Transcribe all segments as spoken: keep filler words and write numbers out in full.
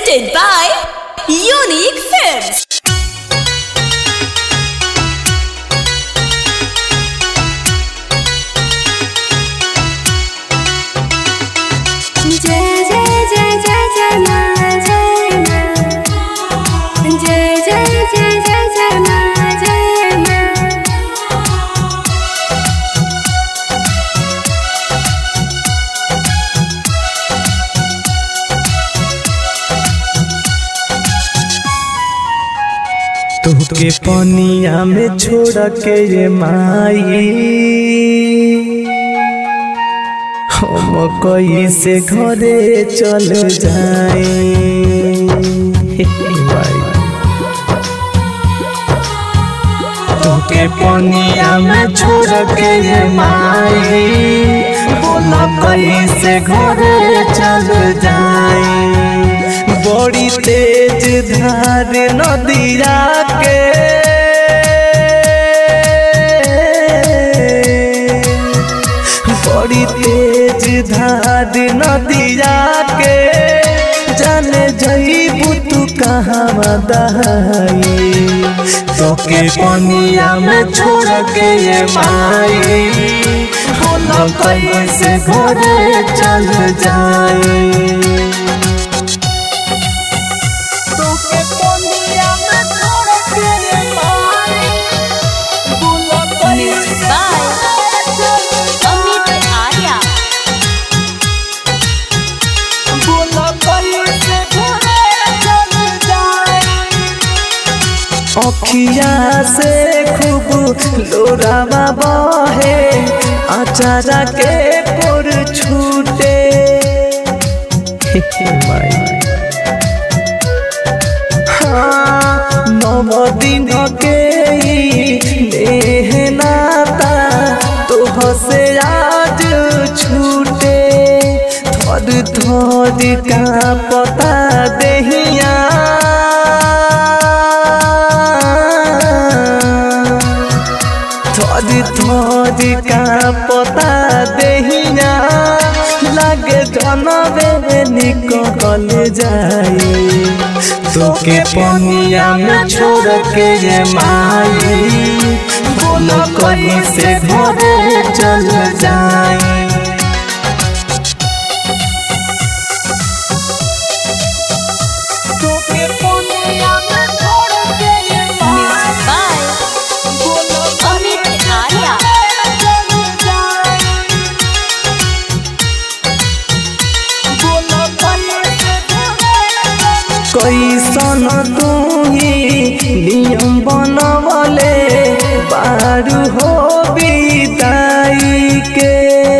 presented by Unique Films. जय जय जय जय जय माँ जय माँ जय जय जय जय जय माँ जय माँ। तुहके पनिया में छोड़ के ये माई हम कैसे घरे चल जाए। तुहके पनिया में छोड़ के ये माई बोला कैसे घरे चल जाए। बड़ी तेज धार नदिया के बड़ी तेज धार नदिया के जाने जईबू तू कहाँ दहाई। तोके पनिया में छोड़ के ये माई बोला कैसे घरे चल जाए। अखिया से खूब लोरावा बहे अचारा के कोर छूटे। हाँ नव दिन के नेह नाता तो हसे आज छूटे। थर थर का पता देहिया थोड़ी का पता देहिया लागे जनबे निकल जाए। तोके पनिया में छोड़ के ये माई बोलो कैसे घरे चल जाए। कैसन तू ही नियम बनवले बारू हो विदाई के।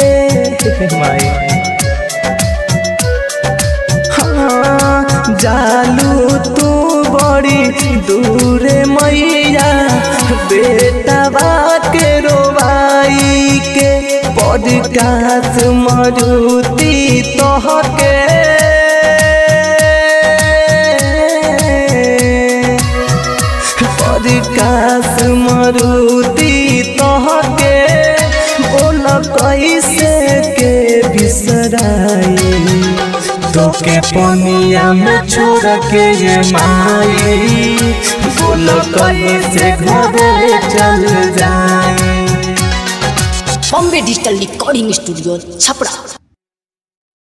हाँ जालू तू बड़ी दूरे मैया बेटा के रोवाई के। पॉडकास्ट मरुती तोहके काश मरुती तोहके बोल कैसे के बिसराई। तोके पनिया में छोड़ के ये माई बोल कैसे घरे चल जाए। Bombay digital recording studio Chhapra.